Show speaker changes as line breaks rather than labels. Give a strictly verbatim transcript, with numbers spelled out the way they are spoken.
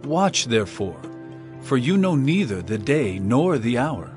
Watch therefore, for you know neither the day nor the hour.